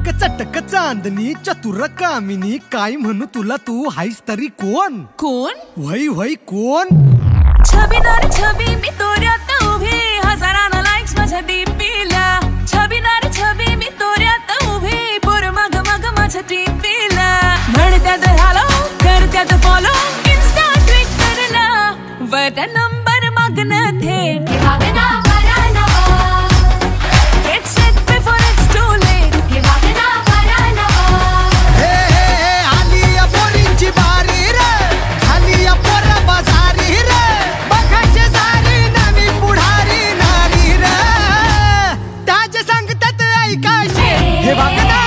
अग चटक चांदणी चतुर कामिनी, काय म्हणू तुला, तू हायस तरी कोण? कोण? वय वय कोण? छबीदार छबी मी तोऱ्यात उभी, हजारांना लाईक्स माझ्या डीपीला. छबीदार छबी मी तोऱ्यात उभी, पोर मग मग माझ्या डीपीला. म्हणत्यात हॅलो, करत्यात फॉलो, इन्स्टा ट्विटरला. वर नंबर मागणं थेट हे बघा ना.